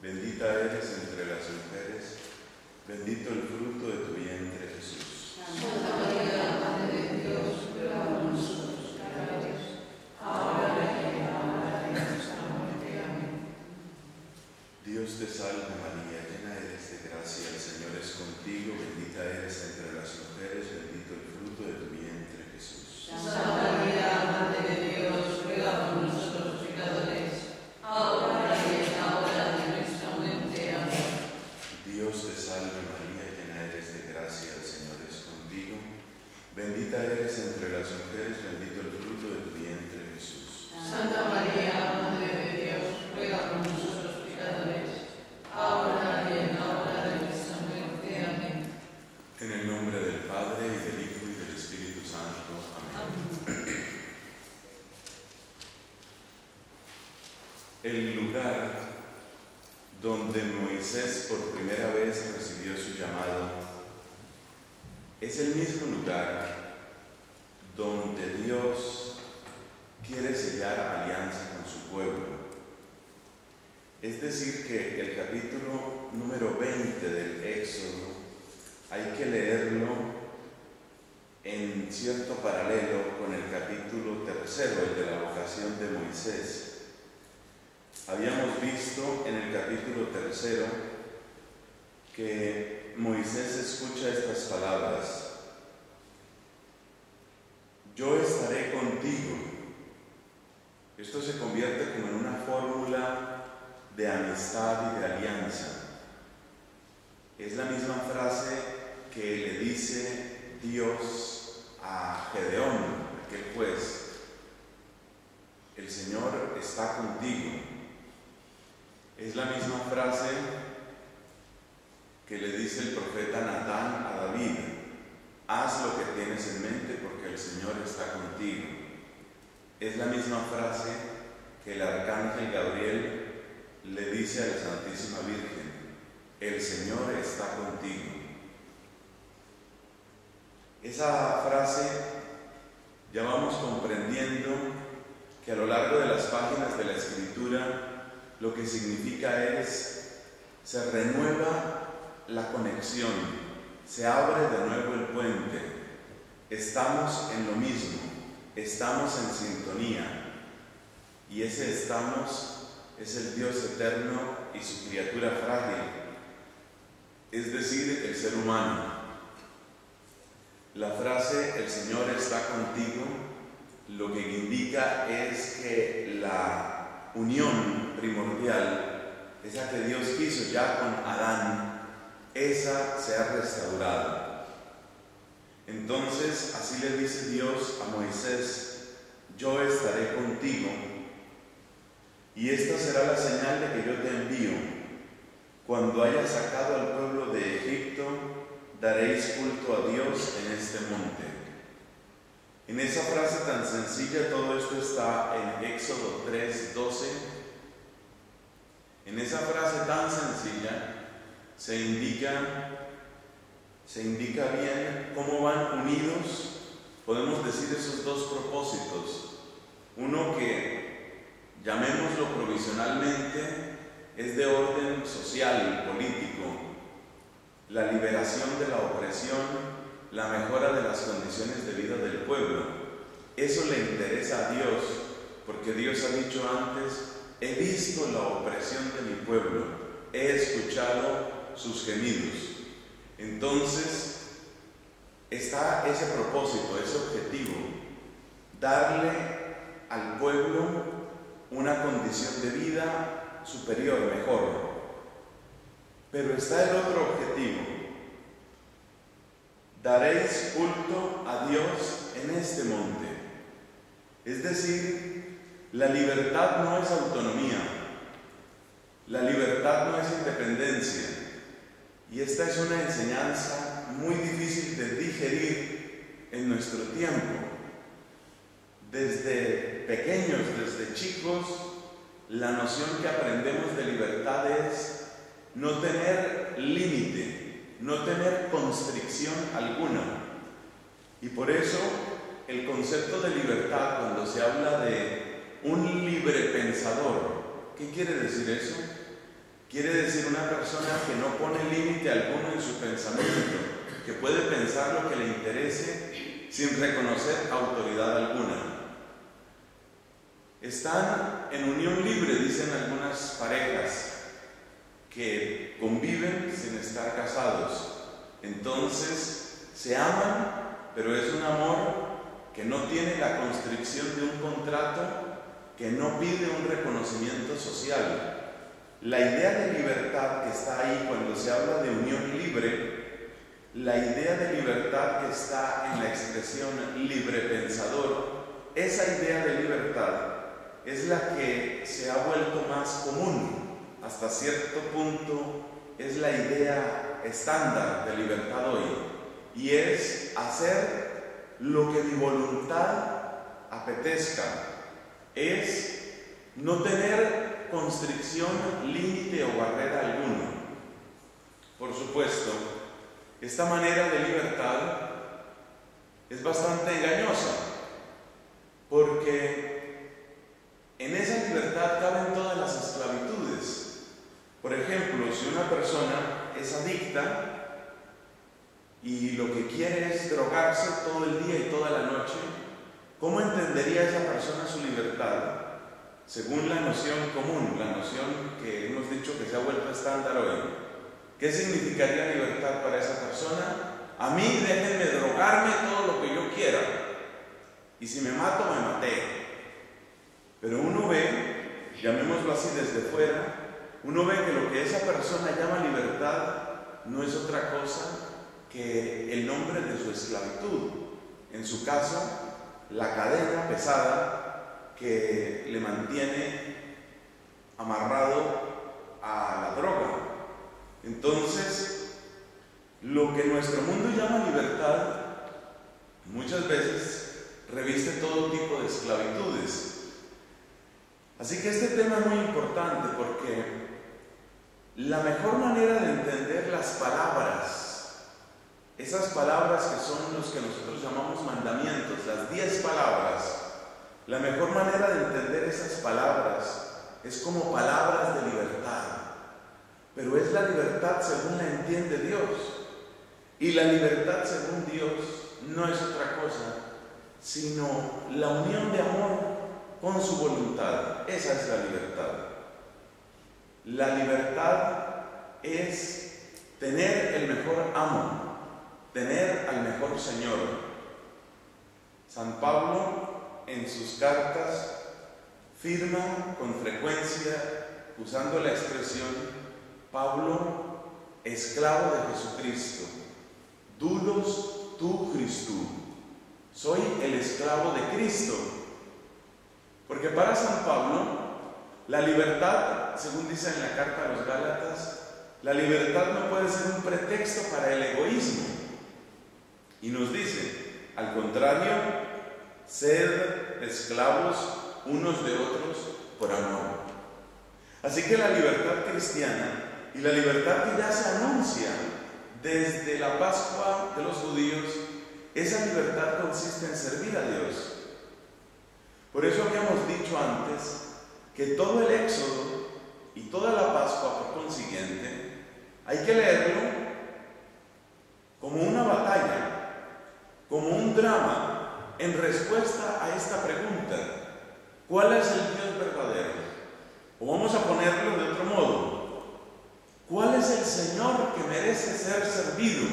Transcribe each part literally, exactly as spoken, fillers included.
Bendita eres entre las mujeres, bendito el fruto de tu vientre, Jesús. Santa María, Madre de Dios, ruega por nosotros pecadores, ahora y en la hora de nuestra muerte. Amén. Dios te salve María, llena eres de gracia, el Señor es contigo, bendita eres entre las mujeres, bendito el fruto de tu vientre, Jesús. Santa María, Madre de Dios, ruega por nosotros pecadores, ahora y en la hora de nuestra muerte. Amén. Dios te salve María, llena eres de gracia, el Señor es contigo, bendita eres entre las mujeres, bendito el fruto de tu vientre, Jesús. Santa María, Madre de Dios, ruega por nosotros pecadores, ahora y en la hora de nuestra muerte. Amén. En el nombre del Padre, y del Hijo, y del Espíritu Santo. Amén. El lugar donde Moisés por primera vez recibió su llamado es el mismo lugar donde Dios quiere sellar alianza con su pueblo. Es decir, que el capítulo número veinte del Éxodo hay que leerlo en cierto paralelo con el capítulo tercero, el de la vocación de Moisés. Habíamos visto en el capítulo tercero que Moisés escucha estas palabras: yo estaré contigo. Esto se convierte como en una fórmula de amistad y de alianza. Es la misma frase que le dice Dios a Gedeón, aquel juez: el Señor está contigo. Es la misma frase que le dice el profeta Natán a David: haz lo que tienes en mente porque el Señor está contigo. Es la misma frase que el arcángel Gabriel le dice a la Santísima Virgen: el Señor está contigo. Esa frase ya vamos comprendiendo que a lo largo de las páginas de la Escritura lo que significa es: se renueva la conexión, se abre de nuevo el puente, estamos en lo mismo, estamos en sintonía, y ese estamos es el Dios eterno y su criatura frágil, es decir, el ser humano. La frase "el Señor está contigo" lo que indica es que la unión primordial, esa que Dios quiso ya con Adán, esa se ha restaurado. Entonces así le dice Dios a Moisés: yo estaré contigo, y esta será la señal de que yo te envío. Cuando hayas sacado al pueblo de Egipto, daréis culto a Dios en este monte. En esa frase tan sencilla todo esto está en Éxodo tres, doce. En esa frase tan sencilla se indica, se indica bien cómo van unidos, podemos decir, esos dos propósitos. Uno que, llamémoslo provisionalmente, es de orden social, político, la liberación de la opresión, la mejora de las condiciones de vida del pueblo. Eso le interesa a Dios, porque Dios ha dicho antes: he visto la opresión de mi pueblo, he escuchado sus gemidos. Entonces está ese propósito, ese objetivo: darle al pueblo una condición de vida superior, mejor. Pero está el otro objetivo: daréis culto a Dios en este monte. Es decir, la libertad no es autonomía, la libertad no es independencia, y esta es una enseñanza muy difícil de digerir en nuestro tiempo. Desde pequeños, desde chicos, la noción que aprendemos de libertad es no tener límite, no tener constricción alguna. Y por eso el concepto de libertad, cuando se habla de un libre pensador, ¿qué quiere decir eso? quiere decir una persona que no pone límite alguno en su pensamiento, que puede pensar lo que le interese sin reconocer autoridad alguna. Están en unión libre, dicen algunas parejas, que conviven sin estar casados. Entonces se aman, pero es un amor que no tiene la constricción de un contrato, que no pide un reconocimiento social. La idea de libertad que está ahí cuando se habla de unión libre, la idea de libertad que está en la expresión libre pensador, esa idea de libertad es la que se ha vuelto más común. Hasta cierto punto es la idea estándar de libertad hoy, y es hacer lo que mi voluntad apetezca, es no tener constricción, límite o barrera alguna. Por supuesto, esta manera de libertad es bastante engañosa, porque en esa libertad caben todas las esclavitudes. Por ejemplo, si una persona es adicta y lo que quiere es drogarse todo el día y toda la noche, ¿cómo entendería esa persona su libertad? Según la noción común, la noción que hemos dicho que se ha vuelto estándar hoy. ¿Qué significaría libertad para esa persona? A mí déjenme drogarme todo lo que yo quiera, y si me mato, me maté. Pero uno ve, llamémoslo así desde fuera, uno ve que lo que esa persona llama libertad no es otra cosa que el nombre de su esclavitud. En su caso, la cadena pesada que le mantiene amarrado a la droga. Entonces, lo que nuestro mundo llama libertad muchas veces reviste todo tipo de esclavitudes. Así que este tema es muy importante porque la mejor manera de entender las palabras, esas palabras que son los que nosotros llamamos mandamientos, las diez palabras, la mejor manera de entender esas palabras es como palabras de libertad. Pero es la libertad según la entiende Dios. Y la libertad según Dios no es otra cosa sino la unión de amor con su voluntad. Esa es la libertad. La libertad es tener el mejor amo, tener al mejor Señor. San Pablo en sus cartas firma con frecuencia, usando la expresión Pablo, esclavo de Jesucristo, doulos tu Christou, soy el esclavo de Cristo. Porque para San Pablo, la libertad, según dice en la carta a los Gálatas, la libertad no puede ser un pretexto para el egoísmo. Y nos dice, al contrario, sed esclavos unos de otros por amor. Así que la libertad cristiana y la libertad que ya se anuncia desde la Pascua de los judíos, esa libertad consiste en servir a Dios. Por eso habíamos dicho antes que todo el Éxodo y toda la Pascua, por consiguiente, hay que leerlo como una batalla, como un drama en respuesta a esta pregunta: ¿cuál es el Dios verdadero? O vamos a ponerlo de otro modo: ¿cuál es el Señor que merece ser servido?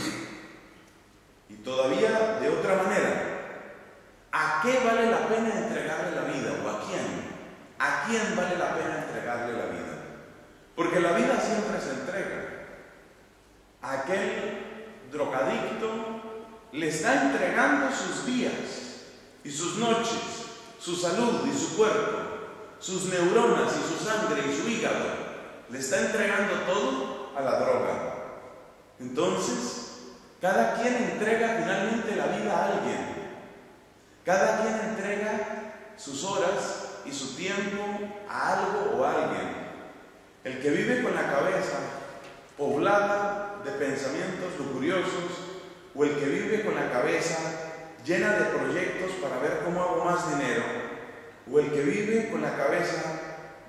Y todavía de otra manera, ¿a qué vale la pena entregarle la vida? ¿O a quién? ¿A quién vale la pena entregarle la vida? Porque la vida siempre se entrega. A aquel drogadicto le está entregando sus días y sus noches, su salud y su cuerpo, sus neuronas y su sangre y su hígado. Le está entregando todo a la droga. Entonces, cada quien entrega finalmente la vida a alguien. Cada quien entrega sus horas y su tiempo a algo o a alguien. El que vive con la cabeza poblada de pensamientos lujuriosos, o el que vive con la cabeza llena de proyectos para ver cómo hago más dinero, o el que vive con la cabeza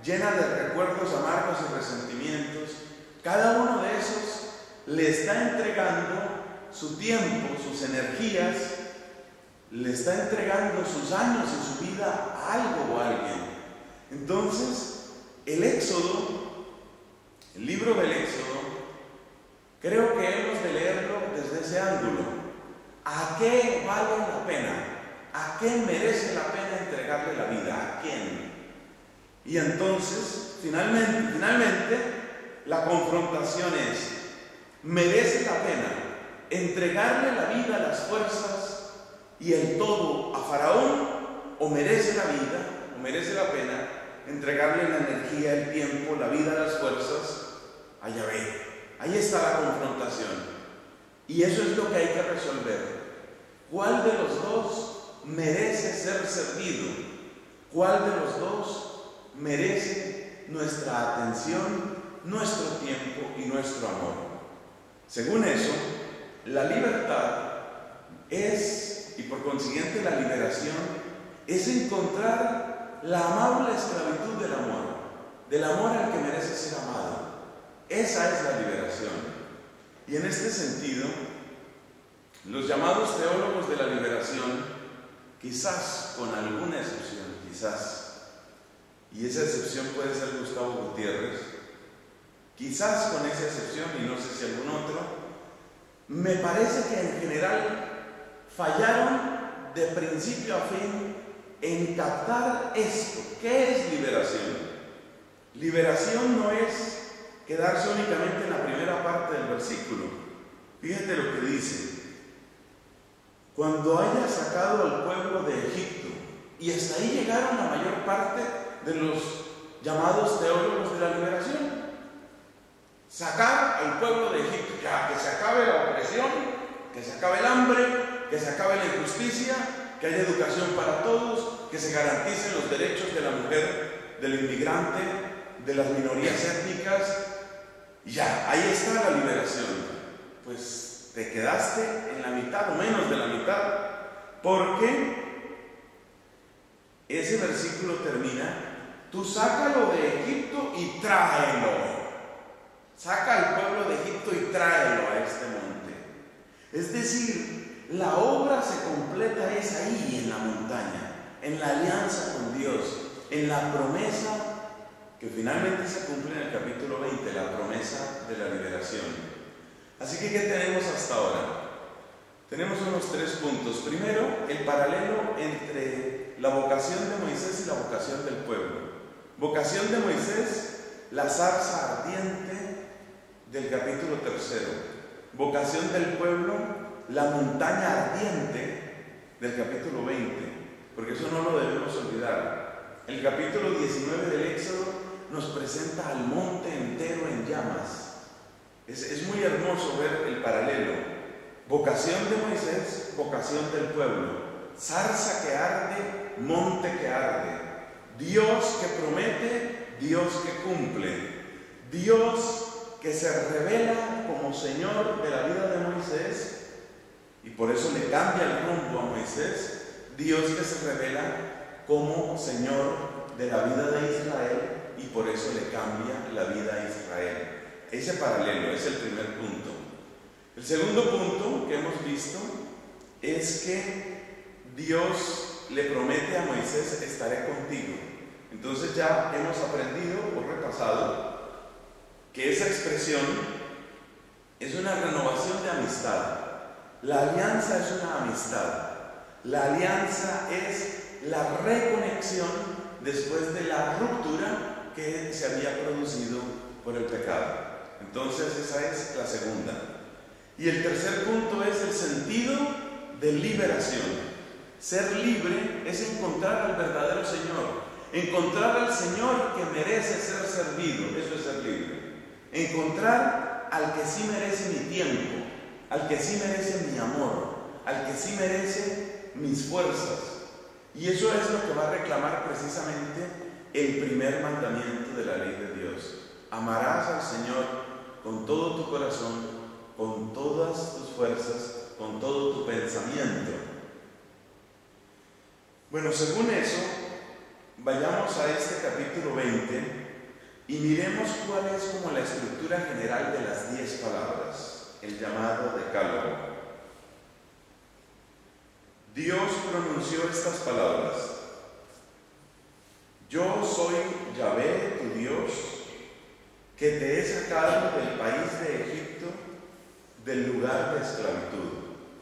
llena de recuerdos amargos y resentimientos, cada uno de esos le está entregando su tiempo, sus energías, le está entregando sus años y su vida a algo o a alguien. Entonces, el Éxodo, el libro del Éxodo, creo que hemos de leerlo desde ese ángulo. ¿A qué vale la pena? ¿A qué merece la pena entregarle la vida? ¿A quién? Y entonces, finalmente, finalmente, la confrontación es, ¿merece la pena entregarle la vida a las fuerzas y el todo a Faraón? ¿O merece la vida, o merece la pena entregarle la energía, el tiempo, la vida a las fuerzas a Yahvé? Ahí está la confrontación. Y eso es lo que hay que resolver. ¿Cuál de los dos merece ser servido? ¿Cuál de los dos merece nuestra atención, nuestro tiempo y nuestro amor? Según eso, la libertad es, y por consiguiente la liberación, es encontrar la amable esclavitud del amor, del amor al que merece ser amado. Esa es la liberación. Y en este sentido, los llamados teólogos de la liberación, quizás con alguna excepción, quizás, y esa excepción puede ser Gustavo Gutiérrez, quizás con esa excepción y no sé si algún otro, me parece que en general fallaron de principio a fin en captar esto. ¿Qué es liberación? Liberación no es quedarse únicamente en la primera parte del versículo. Fíjate lo que dice: cuando haya sacado al pueblo de Egipto. Y hasta ahí llegaron la mayor parte de los llamados teólogos de la liberación. Sacar al pueblo de Egipto, ya, que se acabe la opresión, que se acabe el hambre, que se acabe la injusticia, que haya educación para todos, que se garanticen los derechos de la mujer, del inmigrante, de las minorías étnicas. Y ya, ahí está la liberación. Pues te quedaste en la mitad o menos de la mitad, porque ese versículo termina: tú sácalo de Egipto y tráelo. Saca al pueblo de Egipto y tráelo a este monte. Es decir, la obra se completa es ahí, en la montaña, en la alianza con Dios, en la promesa que finalmente se cumple en el capítulo veinte, la promesa de la liberación. Así que, ¿qué tenemos hasta ahora? Tenemos unos tres puntos. Primero, el paralelo entre la vocación de Moisés y la vocación del pueblo. Vocación de Moisés, la zarza ardiente del capítulo tercero. Vocación del pueblo, la montaña ardiente del capítulo veinte. Porque eso no lo debemos olvidar. El capítulo diecinueve del Éxodo nos presenta al monte entero en llamas. Es, es muy hermoso ver el paralelo. Vocación de Moisés, vocación del pueblo. Zarza que arde, monte que arde. Dios que promete, Dios que cumple. Dios que se revela como Señor de la vida de Moisés, y por eso le cambia el rumbo a Moisés. Dios que se revela como Señor de la vida de Israel, y por eso le cambia la vida a Israel. Ese paralelo es el primer punto. El segundo punto que hemos visto es que Dios le promete a Moisés: estaré contigo. Entonces ya hemos aprendido o repasado que esa expresión es una renovación de amistad. La alianza es una amistad. La alianza es la reconexión después de la ruptura que se había producido por el pecado. Entonces esa es la segunda. Y el tercer punto es el sentido de liberación. Ser libre es encontrar al verdadero Señor, encontrar al Señor que merece ser servido. Eso es ser libre. Encontrar al que sí merece mi tiempo, al que sí merece mi amor, al que sí merece mis fuerzas. Y eso es lo que va a reclamar precisamente el primer mandamiento de la ley de Dios. Amarás al Señor con todo tu corazón, con todas tus fuerzas, con todo tu pensamiento. Bueno, según eso, vayamos a este capítulo veinte y miremos cuál es como la estructura general de las diez palabras, el llamado decálogo. Dios pronunció estas palabras: yo soy Yahvé, tu Dios, que te he sacado del país de Egipto, del lugar de esclavitud.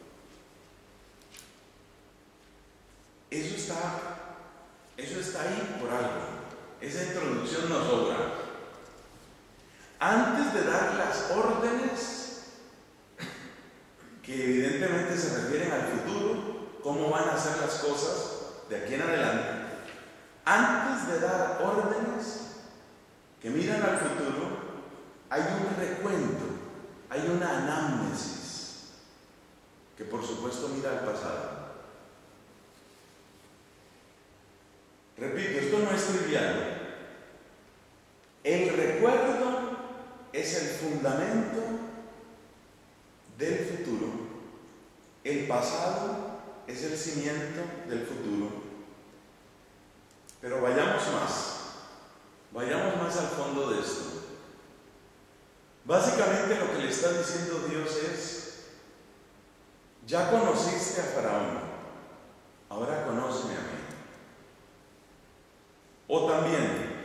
Eso está, eso está ahí por algo. Esa introducción nos sobra. Antes de dar las órdenes, que evidentemente se refieren al futuro, cómo van a ser las cosas de aquí en adelante, antes de dar órdenes que miran al futuro, hay un recuento, hay una anamnesis, que por supuesto mira al pasado. Repito, esto no es trivial. El recuerdo es el fundamento del futuro. El pasado es el cimiento del futuro. Pero vayamos más. Vayamos más al fondo de esto. Básicamente lo que le está diciendo Dios es: ya conociste a Faraón, ahora conóceme a mí. O también,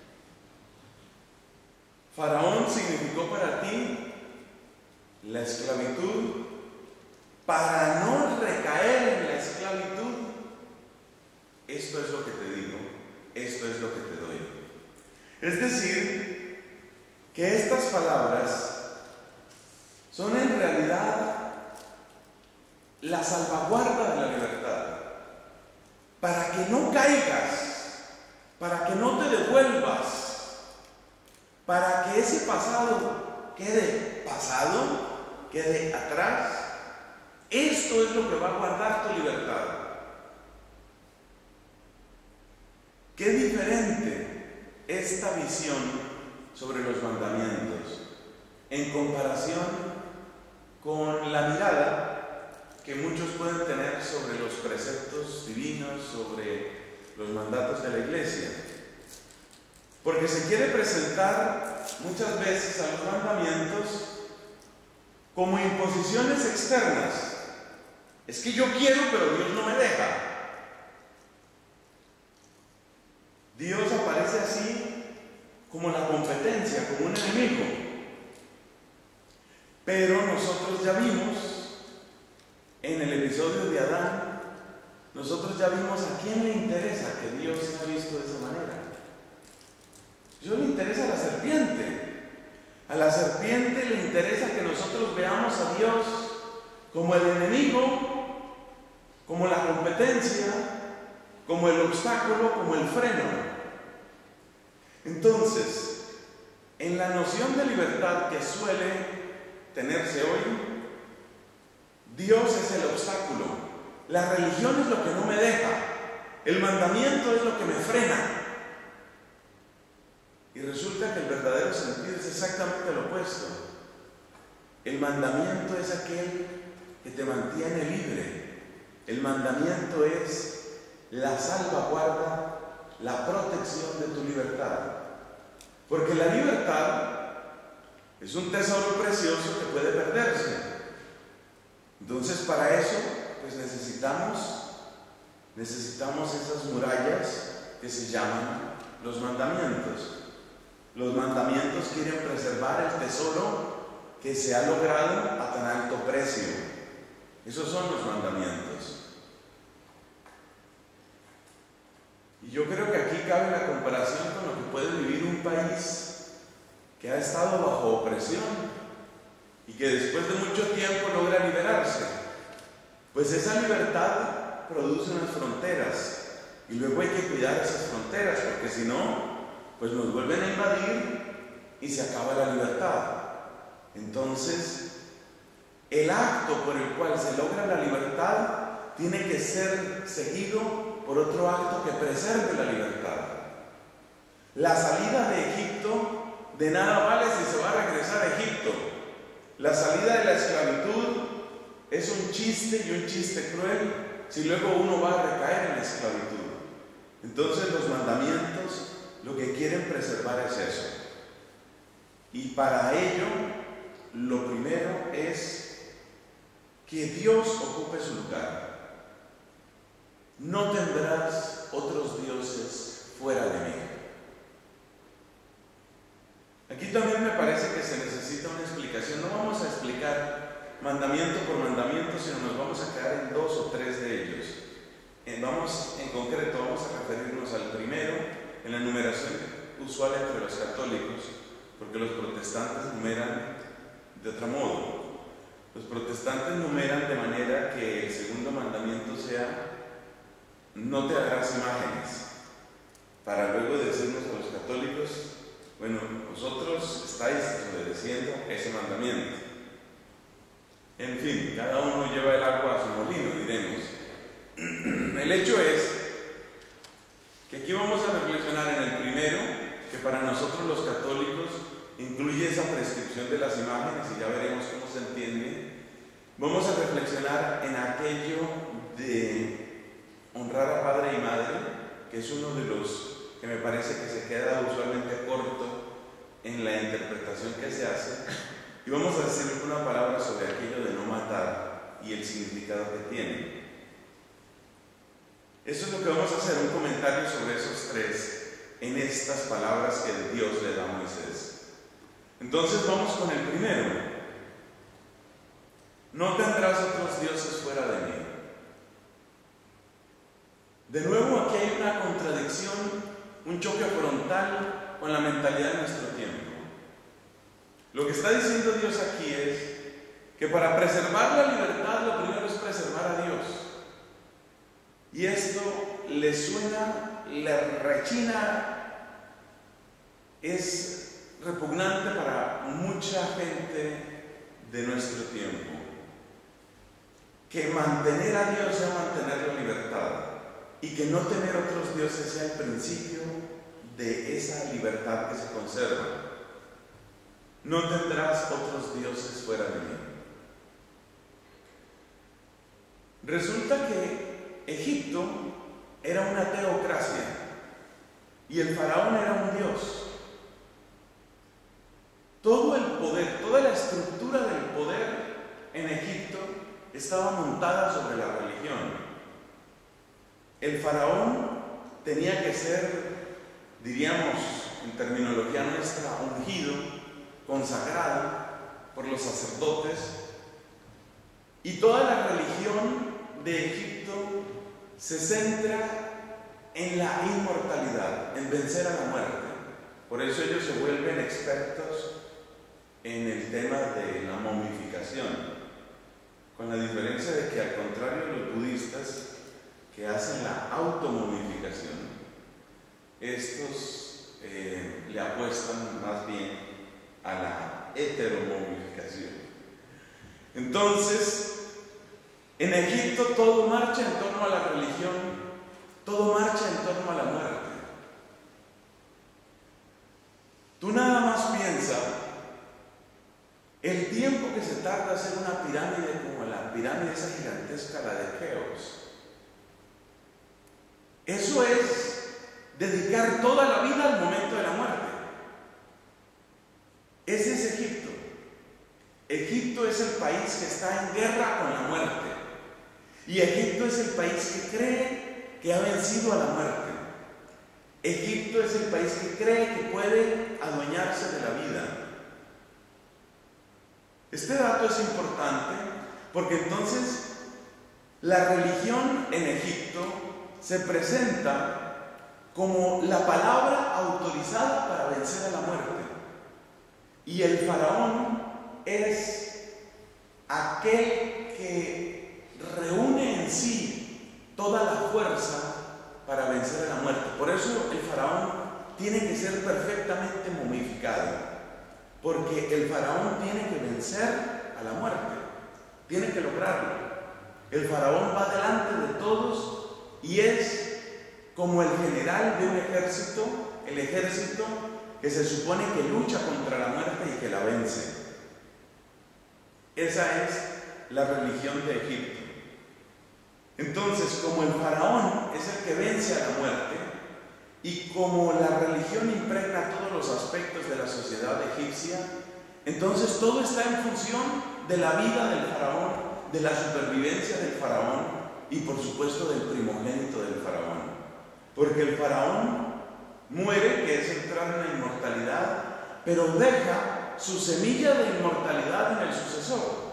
Faraón significó para ti la esclavitud. Para no recaer en la esclavitud, esto es lo que te digo, esto es lo que te doy. Es decir, que estas palabras son en realidad la salvaguarda de la libertad, para que no caigas, para que no te devuelvas, para que ese pasado quede pasado, quede atrás. Esto es lo que va a guardar tu libertad. Qué diferente esta visión sobre los mandamientos en comparación con la mirada que muchos pueden tener sobre los preceptos divinos, sobre los mandatos de la iglesia. Porque se quiere presentar muchas veces a los mandamientos como imposiciones externas. Es que yo quiero, pero Dios no me deja. Dios aparece así como la competencia, como un enemigo. Pero nosotros ya vimos en el episodio de Adán, nosotros ya vimos a quién le interesa que Dios sea visto de esa manera. A Dios le interesa a la serpiente. A la serpiente le interesa que nosotros veamos a Dios como el enemigo, como la competencia, como el obstáculo, como el freno. Entonces, en la noción de libertad que suele tenerse hoy, Dios es el obstáculo, la religión es lo que no me deja, el mandamiento es lo que me frena. Y resulta que el verdadero sentido es exactamente lo opuesto. El mandamiento es aquel que te mantiene libre. El mandamiento es la salvaguarda, la protección de tu libertad. Porque la libertad es un tesoro precioso que puede perderse. Entonces, para eso, pues necesitamos, necesitamos esas murallas que se llaman los mandamientos. Los mandamientos quieren preservar el tesoro que se ha logrado a tan alto precio. Esos son los mandamientos. Y yo creo que aquí cabe la comparación con lo que puede vivir un país que ha estado bajo opresión y que después de mucho tiempo logra liberarse. Pues esa libertad produce unas fronteras y luego hay que cuidar esas fronteras, porque si no, pues nos vuelven a invadir y se acaba la libertad. Entonces, el acto por el cual se logra la libertad tiene que ser seguido por otro acto que preserve la libertad. La salida de Egipto de nada vale si se va a regresar a Egipto. La salida de la esclavitud es un chiste, y un chiste cruel, si luego uno va a recaer en la esclavitud. Entonces los mandamientos lo que quieren preservar es eso. Y para ello, lo primero es que Dios ocupe su lugar. No tendrás otros dioses fuera de mí. Aquí también me parece que se necesita una explicación. No vamos a explicar mandamiento por mandamiento, sino nos vamos a quedar en dos o tres de ellos. Vamos, en concreto, vamos a referirnos al primero, en la numeración usual entre los católicos, porque los protestantes numeran de otro modo. Los protestantes numeran de manera que el segundo mandamiento sea: no te harás imágenes, para luego decirnos a los católicos: bueno, vosotros estáis desobedeciendo ese mandamiento. En fin, cada uno lleva el agua a su molino, diremos. El hecho es que aquí vamos a reflexionar en el primero, que para nosotros los católicos incluye esa prescripción de las imágenes, y ya veremos cómo se entiende. Vamos a reflexionar en aquello de honrar a padre y madre, que es uno de los que me parece que se queda usualmente corto en la interpretación que se hace, y vamos a decir una palabra sobre aquello de no matar y el significado que tiene. Eso es lo que vamos a hacer, un comentario sobre esos tres en estas palabras que Dios le da a Moisés. Entonces vamos con el primero: no tendrás otros dioses fuera de mí. De nuevo, aquí hay una contradicción, un choque frontal con la mentalidad de nuestro tiempo. Lo que está diciendo Dios aquí es que para preservar la libertad, lo primero es preservar a Dios. Y esto le suena, le rechina, es repugnante para mucha gente de nuestro tiempo. Que mantener a Dios sea mantener la libertad, y que no tener otros dioses sea el principio de esa libertad que se conserva. No tendrás otros dioses fuera de mí. Resulta que Egipto era una teocracia y el faraón era un dios. Todo el poder, toda la estructura del poder en Egipto estaba montada sobre la religión. El faraón tenía que ser, diríamos en terminología nuestra, ungido, consagrado por los sacerdotes, y toda la religión de Egipto se centra en la inmortalidad, en vencer a la muerte. Por eso ellos se vuelven expertos en el tema de la momificación, con la diferencia de que, al contrario de los budistas, que hacen la automomificación, estos eh, le apuestan más bien a la heteromomificación. Entonces, en Egipto todo marcha en torno a la religión, todo marcha en torno a la muerte. Tú nada más piensa el tiempo que se tarda hacer una pirámide como la pirámide esa gigantesca, la de Keops. Eso es dedicar toda la vida al momento de la muerte. Ese es Egipto. Egipto es el país que está en guerra con la muerte. Y Egipto es el país que cree que ha vencido a la muerte. Egipto es el país que cree que puede adueñarse de la vida. Este dato es importante porque entonces la religión en Egipto se presenta como la palabra autorizada para vencer a la muerte. Y el faraón es aquel que reúne en sí toda la fuerza para vencer a la muerte. Por eso el faraón tiene que ser perfectamente momificado, porque el faraón tiene que vencer a la muerte, tiene que lograrlo. El faraón va delante de todos y es como el general de un ejército, el ejército que se supone que lucha contra la muerte y que la vence. Esa es la religión de Egipto. Entonces, como el faraón es el que vence a la muerte, Y como la religión impregna todos los aspectos de la sociedad egipcia, entonces todo está en función de la vida del faraón, de la supervivencia del faraón y por supuesto del primogénito del faraón. Porque el faraón muere, que es entrar en la inmortalidad, pero deja su semilla de inmortalidad en el sucesor.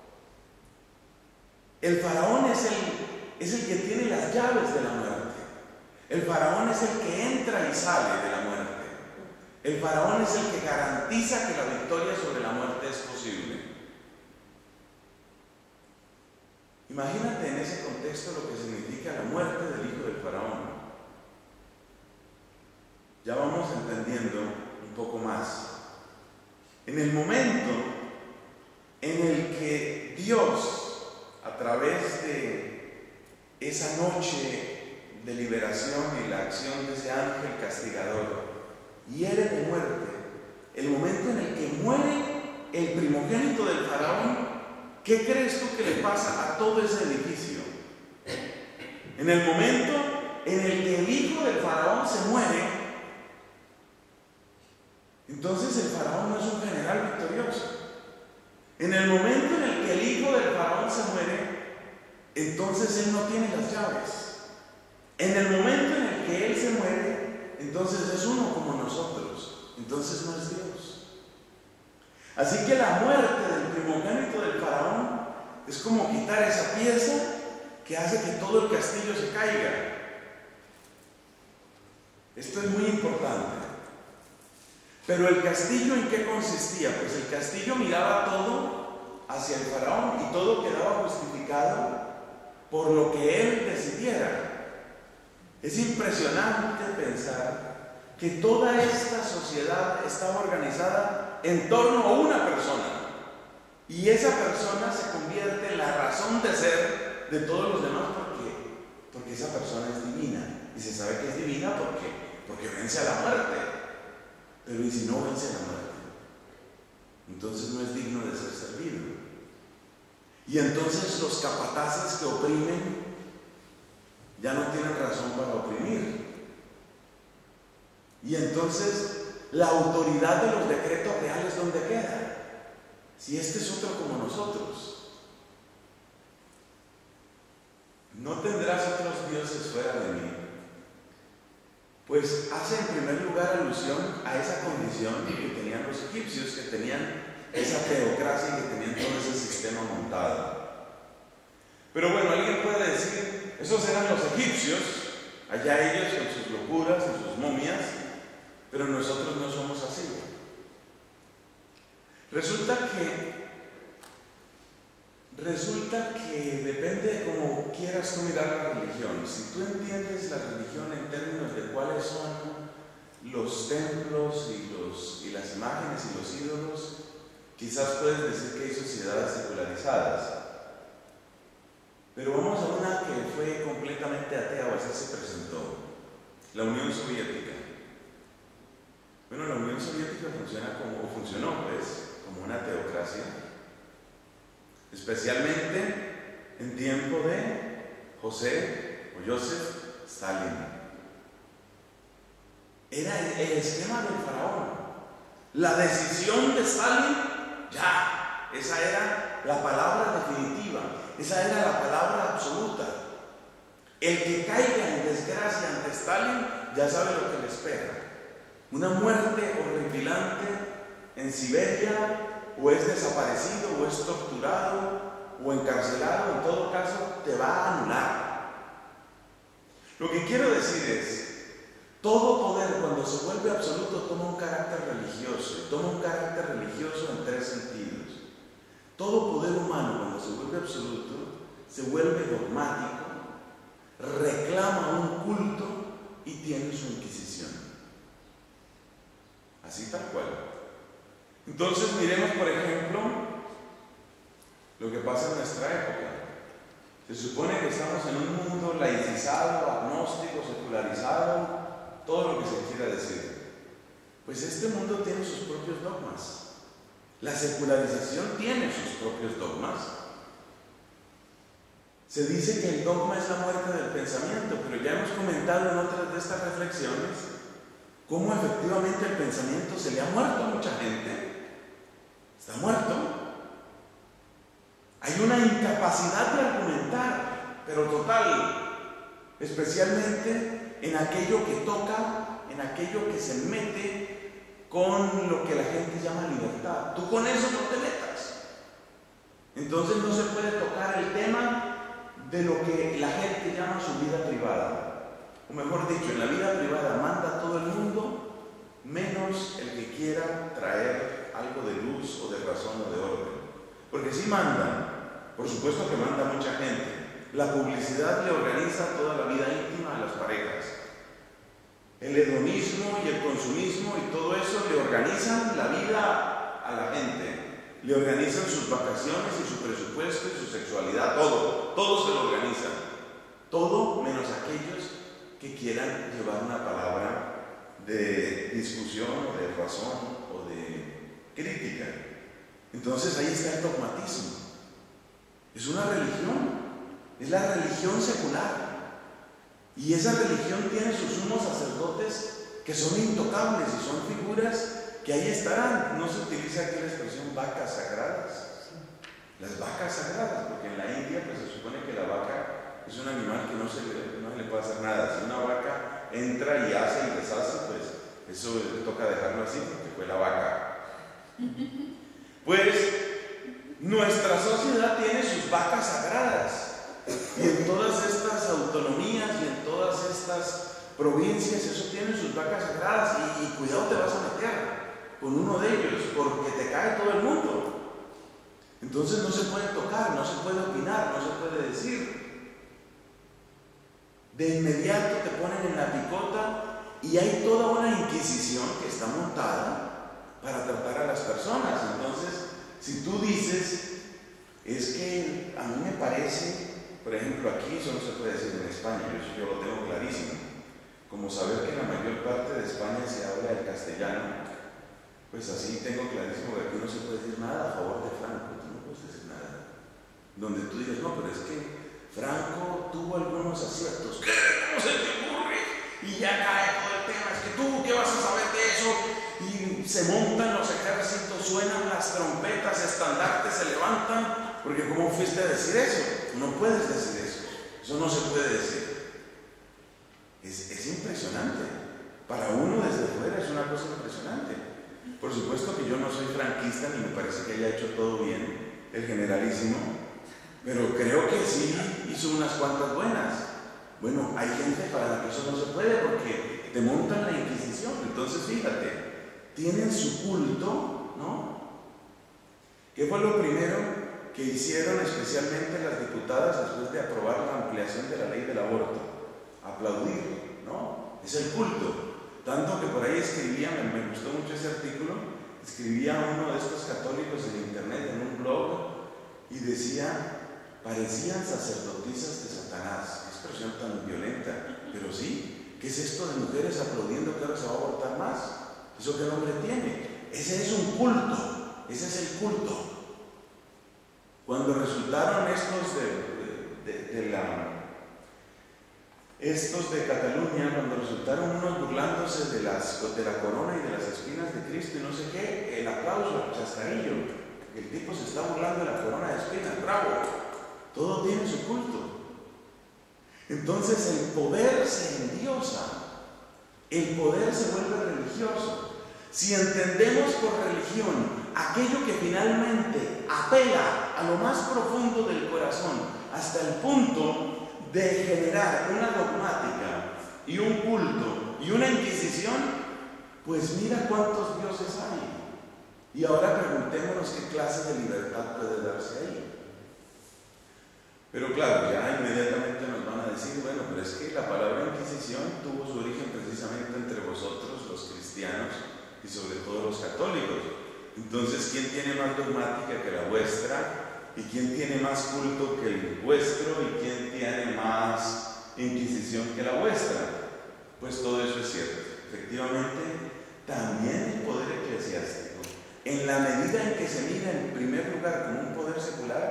El faraón es el, es el que tiene las llaves de la muerte. El faraón es el que entra y sale de la muerte. El faraón es el que garantiza que la victoria sobre la muerte es posible. Imagínate en ese contexto lo que significa la muerte del hijo del faraón. Ya vamos entendiendo un poco más. En el momento en el que Dios, a través de esa noche de liberación y la acción de ese ángel castigador, hiere de muerte, el momento en el que muere el primogénito del faraón, ¿qué crees tú que le pasa a todo ese edificio? En el momento en el que el hijo del faraón se muere, entonces el faraón no es un general victorioso. En el momento en el que el hijo del faraón se muere, entonces él no tiene las llaves. En el momento en el que él se muere, entonces es uno como nosotros. Entonces no es Dios. Así que la muerte del primogénito del faraón es como quitar esa pieza que hace que todo el castillo se caiga. Esto es muy importante. Pero el castillo, ¿en qué consistía? Pues el castillo miraba todo hacia el faraón y todo quedaba justificado por lo que él decidiera. Es impresionante pensar que toda esta sociedad estaba organizada en torno a una persona y esa persona se convierte en la razón de ser de todos los demás porque, porque esa persona es divina y se sabe que es divina porque, porque vence a la muerte. Pero ¿y si no vence a la muerte? Entonces no es digno de ser servido. Y entonces los capataces que oprimen ya no tienen razón para oprimir. Y entonces la autoridad de los decretos reales, ¿dónde queda? Si este es otro como nosotros. No tendrás otros dioses fuera de mí. Pues hace en primer lugar alusión a esa condición que tenían los egipcios, que tenían esa teocracia y que tenían todo ese sistema montado. Pero bueno, alguien puede decir, esos eran los egipcios, allá ellos con sus locuras y sus momias, pero nosotros no somos así. Resulta que, resulta que depende de cómo quieras tú mirar la religión. Si tú entiendes la religión en términos de cuáles son los templos y, los, y las imágenes y los ídolos, quizás puedes decir que hay sociedades secularizadas. Pero vamos a una que fue completamente atea, o así se presentó, la Unión Soviética. Bueno, la Unión Soviética funciona como, o funcionó pues, como una teocracia, especialmente en tiempo de José o Joseph Stalin. Era el, el esquema del faraón. La decisión de Stalin, ya, esa era la palabra definitiva. Esa era la palabra absoluta. El que caiga en desgracia ante Stalin ya sabe lo que le espera. Una muerte horripilante en Siberia, o es desaparecido, o es torturado, o encarcelado. En todo caso, te va a anular. Lo que quiero decir es, todo poder cuando se vuelve absoluto toma un carácter religioso, y toma un carácter religioso en tres sentidos. Todo poder humano, cuando se vuelve absoluto, se vuelve dogmático, reclama un culto y tiene su inquisición. Así tal cual. Entonces miremos, por ejemplo, lo que pasa en nuestra época. Se supone que estamos en un mundo laicizado, agnóstico, secularizado, todo lo que se quiera decir. Pues este mundo tiene sus propios dogmas. La secularización tiene sus propios dogmas. Se dice que el dogma es la muerte del pensamiento, pero ya hemos comentado en otras de estas reflexiones cómo efectivamente el pensamiento se le ha muerto a mucha gente. Está muerto. Hay una incapacidad de argumentar, pero total, especialmente en aquello que toca, en aquello que se mete con lo que la gente llama libertad. Tú con eso no te metas. Entonces no se puede tocar el tema de lo que la gente llama su vida privada. O mejor dicho, en la vida privada manda todo el mundo, menos el que quiera traer algo de luz o de razón o de orden. Porque sí mandan, por supuesto que manda mucha gente. La publicidad le organiza toda la vida íntima a las parejas. El hedonismo y el consumismo y todo eso le organizan la vida a la gente. Le organizan sus vacaciones y su presupuesto y su sexualidad, todo, todo se lo organizan. Todo menos aquellos que quieran llevar una palabra de discusión o de razón o de crítica. Entonces ahí está el dogmatismo. Es una religión, es la religión secular. Y esa religión tiene sus sumos sacerdotes que son intocables y son figuras que ahí estarán. No se utiliza aquí la expresión vacas sagradas. Las vacas sagradas, porque en la India pues se supone que la vaca es un animal que no se le, no le puede hacer nada. Si una vaca entra y hace y deshace, pues eso le toca dejarlo así porque fue la vaca. Pues nuestra sociedad tiene sus vacas sagradas. Y en todas estas autonomías y en todas estas provincias eso tiene sus vacas sagradas. Y, y cuidado te vas a meter con uno de ellos, porque te cae todo el mundo. Entonces no se puede tocar, no se puede opinar, no se puede decir. De inmediato te ponen en la picota y hay toda una inquisición que está montada para tratar a las personas. Entonces, si tú dices, es que a mí me parece, por ejemplo, aquí eso no se puede decir en España, yo, yo lo tengo clarísimo, como saber que en la mayor parte de España se habla el castellano. Pues así tengo clarísimo que aquí no se puede decir nada a favor de Franco, tú no puedes decir nada. Donde tú digas, no, pero es que Franco tuvo algunos aciertos. ¿Qué? ¿Cómo se te ocurre? Y ya cae todo el tema, es que tú, ¿qué vas a saber de eso? Y se montan los ejércitos, suenan las trompetas, estandartes se levantan, porque ¿cómo fuiste a decir eso? No puedes decir eso, eso no se puede decir. Es, es impresionante, para uno desde fuera es una cosa impresionante. Por supuesto que yo no soy franquista ni me parece que haya hecho todo bien el generalísimo, pero creo que sí hizo unas cuantas buenas. Bueno, hay gente para la que eso no se puede porque te montan la Inquisición. Entonces fíjate, tienen su culto, ¿no? ¿Qué fue lo primero que hicieron especialmente las diputadas después de aprobar la ampliación de la ley del aborto? Aplaudir, ¿no? Es el culto. Tanto que por ahí escribía, me, me gustó mucho ese artículo, escribía uno de estos católicos en internet, en un blog, y decía, parecían sacerdotisas de Satanás. Qué expresión tan violenta, pero sí, ¿qué es esto de mujeres aplaudiendo que ahora se va a abortar más? ¿Eso qué nombre tiene? Ese es un culto, ese es el culto. Cuando resultaron estos de, de, de, de la... Estos de Cataluña, cuando resultaron unos burlándose de, las, de la corona y de las espinas de Cristo y no sé qué, el aplauso, el chascarrillo, el tipo se está burlando de la corona de espinas, bravo, todo tiene su culto. Entonces el poder se endiosa, el poder se vuelve religioso. Si entendemos por religión aquello que finalmente apela a lo más profundo del corazón, hasta el punto de generar una dogmática y un culto y una inquisición, pues mira cuántos dioses hay. Y ahora preguntémonos qué clase de libertad puede darse ahí. Pero claro, ya inmediatamente nos van a decir, bueno, pero es que la palabra Inquisición tuvo su origen precisamente entre vosotros, los cristianos, y sobre todo los católicos. Entonces, ¿quién tiene más dogmática que la vuestra? ¿Y quién tiene más culto que el vuestro? ¿Y quién tiene más inquisición que la vuestra? Pues todo eso es cierto. Efectivamente, también el poder eclesiástico, en la medida en que se mira en primer lugar como un poder secular,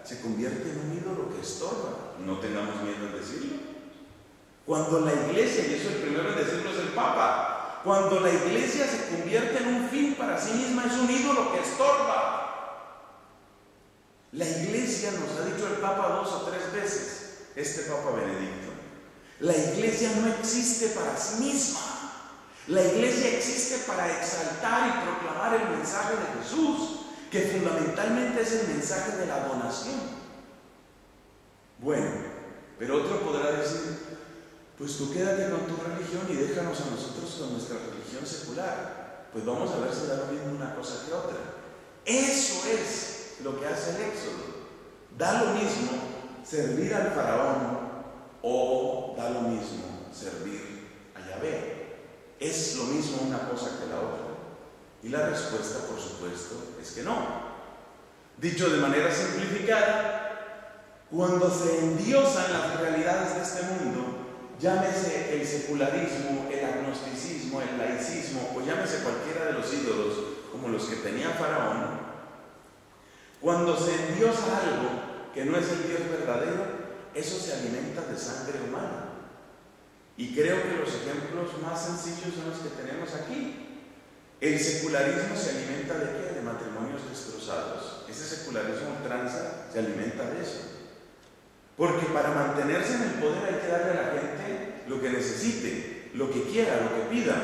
se convierte en un ídolo que estorba. No tengamos miedo en decirlo. Cuando la iglesia, y eso el primero en decirlo es el Papa, cuando la iglesia se convierte en un fin para sí misma, es un ídolo que estorba. La iglesia, nos ha dicho el Papa dos o tres veces, este Papa Benedicto, la iglesia no existe para sí misma. La iglesia existe para exaltar y proclamar el mensaje de Jesús, que fundamentalmente es el mensaje de la donación. Bueno, pero otro podrá decir, pues tú quédate con tu religión y déjanos a nosotros con nuestra religión secular. Pues vamos a ver si da lo mismo una cosa que otra. Eso es lo que hace el Éxodo. Da lo mismo servir al faraón o da lo mismo servir a Yahvé. ¿Es lo mismo una cosa que la otra? Y la respuesta, por supuesto, es que no. Dicho de manera simplificada, cuando se endiosan las realidades de este mundo, llámese el secularismo, el agnosticismo, el laicismo, o llámese cualquiera de los ídolos, como los que tenía Faraón, cuando se endiosa algo que no es el Dios verdadero, eso se alimenta de sangre humana. Y creo que los ejemplos más sencillos son los que tenemos aquí. El secularismo se alimenta de qué? De matrimonios destrozados. Ese secularismo ultranza se alimenta de eso. Porque para mantenerse en el poder hay que darle a la gente lo que necesite, lo que quiera, lo que pida.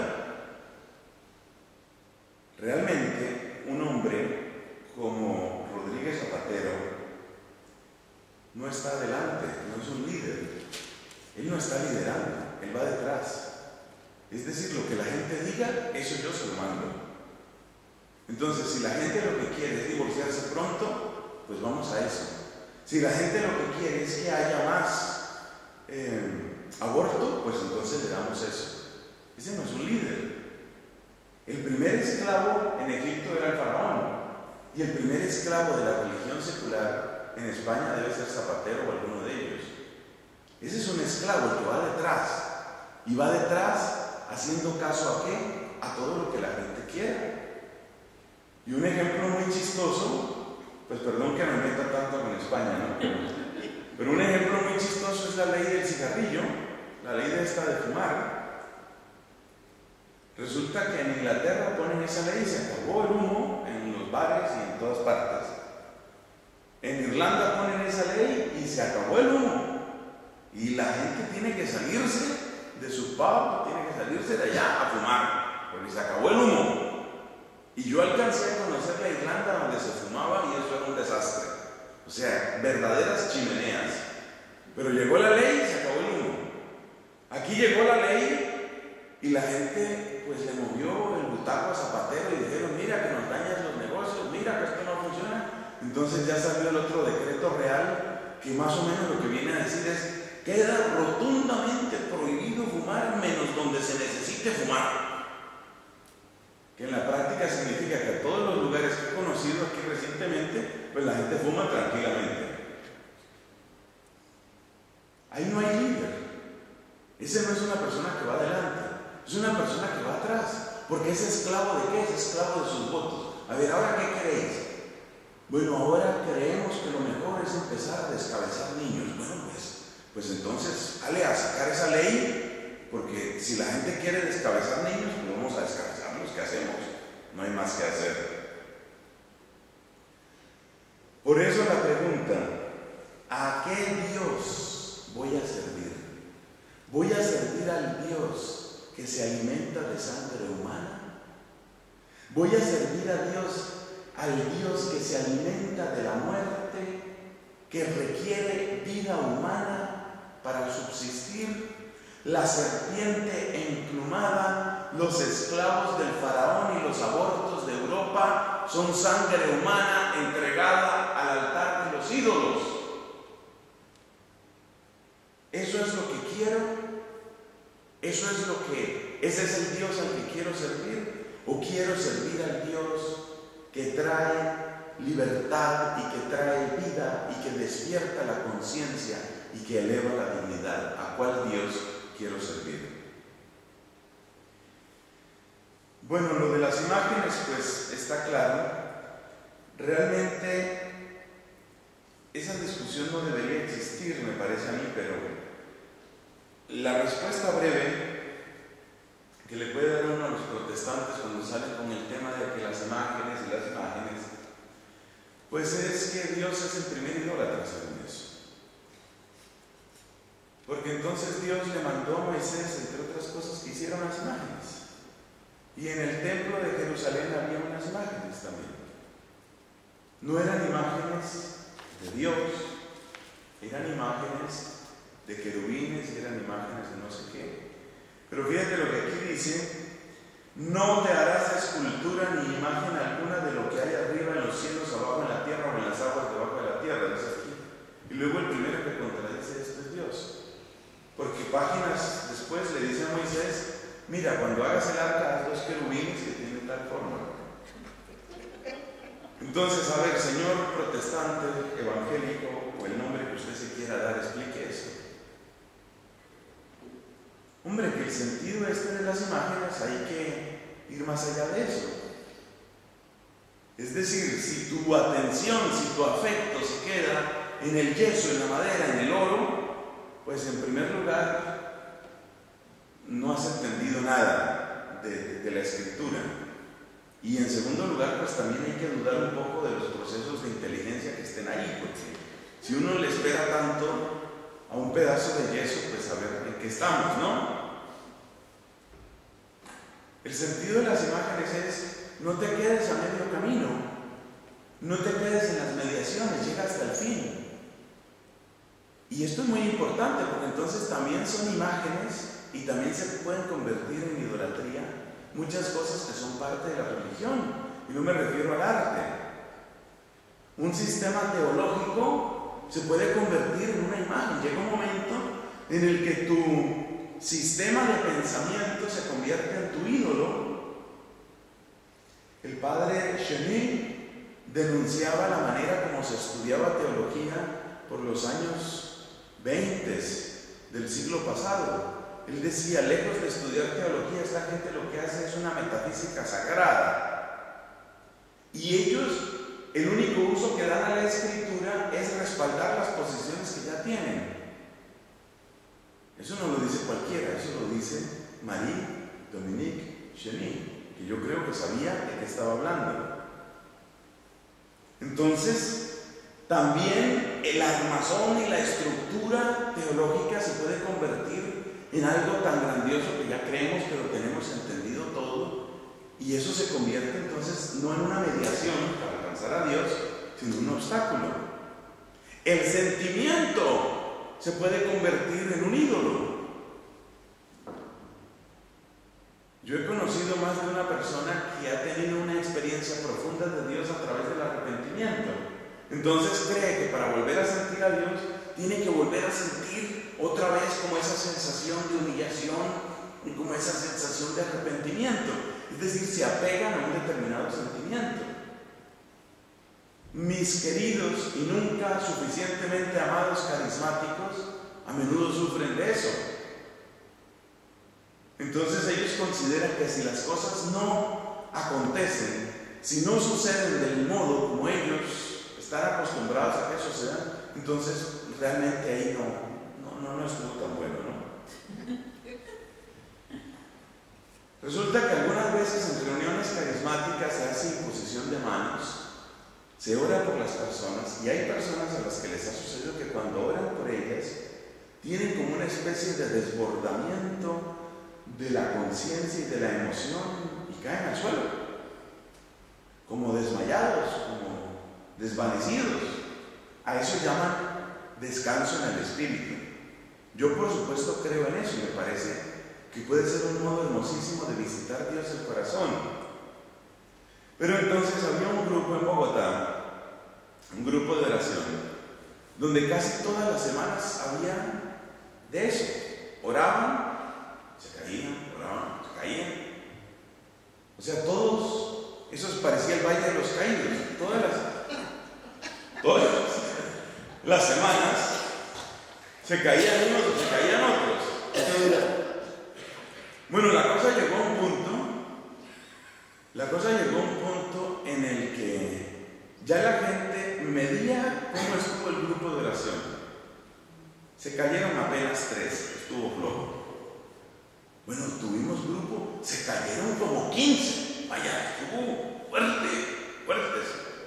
Realmente, un hombre como Rodríguez Zapatero no está adelante, no es un líder. Él no está liderando, él va detrás. Es decir, lo que la gente diga, eso yo se lo mando. Entonces, si la gente lo que quiere es divorciarse pronto, pues vamos a eso. Si la gente lo que quiere es que haya más eh, aborto, pues entonces le damos eso. Ese no es un líder. El primer esclavo en Egipto era el faraón, y el primer esclavo de la religión secular en España debe ser Zapatero o alguno de ellos. Ese es un esclavo, el que va detrás, y va detrás haciendo caso a qué? A todo lo que la gente quiera. Y un ejemplo muy chistoso, pues perdón que me meta tanto con España, ¿no? Pero un ejemplo muy chistoso es la ley del cigarrillo, la ley de esta de fumar. Resulta que en Inglaterra ponen esa ley y se acabó el humo en los bares y en todas partes. En Irlanda ponen esa ley y se acabó el humo. Y la gente tiene que salirse de su pub, tiene que salirse de allá a fumar, porque se acabó el humo. Y yo alcancé a conocer la Irlanda donde se fumaba y eso era un desastre. O sea, verdaderas chimeneas. Pero llegó la ley y se acabó el humo. Aquí llegó la ley y la gente pues le movió el butaco a Zapatero y dijeron, mira que nos dañas los negocios, mira que esto no funciona. Entonces ya salió el otro decreto real que más o menos lo que viene a decir es queda rotundamente prohibido fumar menos donde se necesite fumar. Que en la práctica significa que a todos los lugares que he conocido aquí recientemente, pues la gente fuma tranquilamente. Ahí no hay líder. Ese no es una persona que va adelante, es una persona que va atrás, porque es esclavo de qué? Es esclavo de sus votos. A ver, ¿ahora qué creéis? Bueno, ahora creemos que lo mejor es empezar a descabezar niños. Bueno, pues, pues entonces, dale a sacar esa ley, porque si la gente quiere descabezar niños, pues vamos a descabezarlos. ¿Qué hacemos? No hay más que hacer. Por eso la pregunta, ¿a qué Dios voy a servir? ¿Voy a servir al Dios que se alimenta de sangre humana? ¿Voy a servir a Dios, al Dios que se alimenta de la muerte, que requiere vida humana para subsistir? La serpiente emplumada, los esclavos del faraón y los abortos de Europa son sangre humana entregada al altar de los ídolos. ¿Eso es lo que quiero? ¿Eso es lo que, ese es el Dios al que quiero servir? ¿O quiero servir al Dios que trae libertad y que trae vida y que despierta la conciencia y que eleva la dignidad? ¿A cuál Dios quiero servir? Bueno, lo de las imágenes pues está claro. Realmente esa discusión no debería existir, me parece a mí, pero la respuesta breve que le puede dar uno a los protestantes cuando salen con el tema de que las imágenes y las imágenes, pues es que Dios es el primer idólatra, según eso. Porque entonces Dios le mandó a Moisés, entre otras cosas, que hiciera unas imágenes. Y en el templo de Jerusalén había unas imágenes también. No eran imágenes de Dios, eran imágenes de querubines y eran imágenes de no sé qué. Pero fíjate lo que aquí dice: no te harás escultura ni imagen alguna de lo que hay arriba en los cielos, abajo en la tierra o en las aguas debajo de la tierra, dice aquí. Y luego el primero que contradice esto es Dios. Porque páginas después le dice a Moisés: mira, cuando hagas el arca, haz dos querubines que tienen tal forma. Entonces, a ver, señor protestante, evangélico, o el nombre que usted se quiera dar, explique eso. Hombre, que el sentido este de las imágenes hay que ir más allá de eso. Es decir, si tu atención, si tu afecto se queda en el yeso, en la madera, en el oro, pues en primer lugar no has entendido nada de, de, de la Escritura. Y en segundo lugar, pues también hay que dudar un poco de los procesos de inteligencia que estén ahí, porque si uno le espera tanto a un pedazo de yeso, pues a ver en qué estamos, ¿no? El sentido de las imágenes es: no te quedes a medio camino, no te quedes en las mediaciones, llega hasta el fin. Y esto es muy importante, porque entonces también son imágenes y también se pueden convertir en idolatría muchas cosas que son parte de la religión, y no me refiero al arte. Un sistema teológico se puede convertir en una imagen. Llega un momento en el que tu sistema de pensamiento se convierte en tu ídolo. El padre Cheny denunciaba la manera como se estudiaba teología por los años veinte del siglo pasado. Él decía: lejos de estudiar teología, esta gente lo que hace es una metafísica sagrada. Y ellos, el único uso que dan a la Escritura es respaldar las posiciones que ya tienen. Eso no lo dice cualquiera, eso lo dice Marie-Dominique Cheny, que yo creo que sabía de qué estaba hablando. Entonces, también el armazón y la estructura teológica se puede convertir en algo tan grandioso que ya creemos que lo tenemos entendido todo, y eso se convierte entonces no en una mediación para alcanzar a Dios, sino en un obstáculo. El sentimiento se puede convertir en un ídolo. Yo he conocido más de una persona que ha tenido una experiencia profunda de Dios a través del arrepentimiento. Entonces cree que para volver a sentir a Dios tiene que volver a sentir otra vez como esa sensación de humillación y como esa sensación de arrepentimiento. Es decir, se apegan a un determinado sentimiento. Mis queridos y nunca suficientemente amados carismáticos a menudo sufren de eso. Entonces ellos consideran que si las cosas no acontecen, si no suceden del modo como ellos están acostumbrados a que sucedan, entonces realmente ahí no, no, no, no estuvo tan bueno, ¿no? Resulta que algunas veces en reuniones carismáticas se hace imposición de manos, se ora por las personas, y hay personas a las que les ha sucedido que cuando oran por ellas tienen como una especie de desbordamiento de la conciencia y de la emoción y caen al suelo, como desmayados, como desvanecidos. A eso llaman descanso en el espíritu. Yo por supuesto creo en eso y me parece que puede ser un modo hermosísimo de visitar Dios el corazón. Pero entonces había un grupo en Bogotá, un grupo de oración, donde casi todas las semanas había de eso. Oraban, se caían, oraban, se caían. O sea, todos, eso parecía el Valle de los Caídos. Todas las, todas las semanas se caían unos o se caían otros. Bueno, la cosa llegó a un punto, la cosa llegó a un punto en el que ya la gente medía cómo estuvo el grupo de oración. Se cayeron apenas tres, estuvo flojo. Bueno, tuvimos grupo, se cayeron como quince. Vaya, estuvo fuerte, fuertes.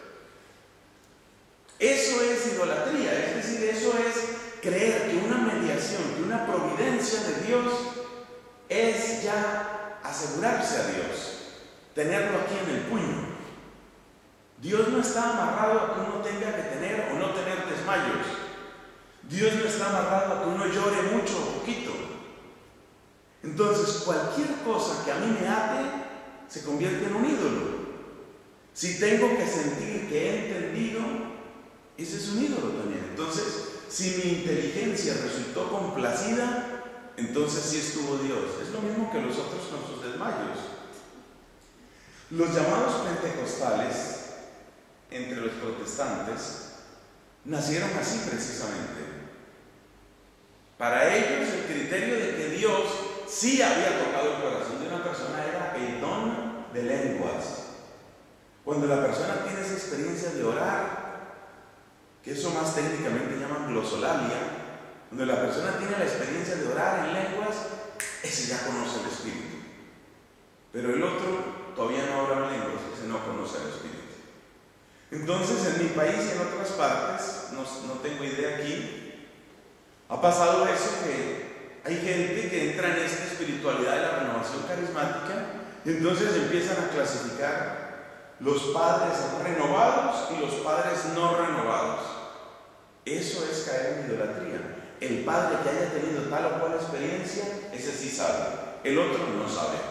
Eso es idolatría, es decir, eso es creer que una mediación, que una providencia de Dios es ya asegurarse a Dios, tenerlo aquí en el puño. Dios no está amarrado a que uno tenga que tener o no tener desmayos. Dios no está amarrado a que uno llore mucho o poquito. Entonces, cualquier cosa que a mí me ate se convierte en un ídolo. Si tengo que sentir que he entendido, ese es un ídolo también. Entonces, si mi inteligencia resultó complacida, entonces sí estuvo Dios. Es lo mismo que los otros con sus desmayos. Los llamados pentecostales, entre los protestantes, nacieron así precisamente. Para ellos el criterio de que Dios sí había tocado el corazón de una persona era el don de lenguas. Cuando la persona tiene esa experiencia de orar, que eso más técnicamente llaman glosolalia, cuando la persona tiene la experiencia de orar en lenguas, ese ya conoce el Espíritu. Pero el otro todavía no ora en lenguas, ese no conoce al Espíritu. Entonces, en mi país y en otras partes, no, no tengo idea aquí, ha pasado eso que hay gente que entra en esta espiritualidad de la renovación carismática y entonces empiezan a clasificar los padres renovados y los padres no renovados. Eso es caer en idolatría. El padre que haya tenido tal o cual experiencia, ese sí sabe, el otro no sabe.